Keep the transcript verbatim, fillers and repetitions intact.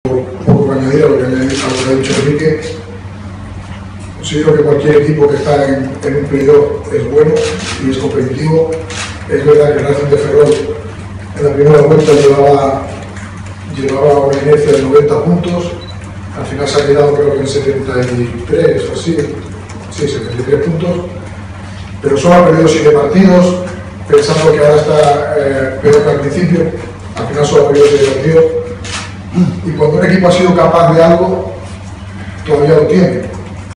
Poco que añadir a lo que, a lo que ha dicho Enrique. Considero que cualquier equipo que está en, en un playoff es bueno y es competitivo. Es verdad que el Racing de Ferrol en la primera vuelta llevaba, llevaba una inercia de noventa puntos, al final se ha quedado creo que en setenta y tres o así, sí, setenta y tres puntos, pero solo ha perdido siete partidos, pensando que ahora está eh, peor que al principio, al final solo ha perdido siete partidos. Y cuando un equipo ha sido capaz de algo, todavía lo tiene.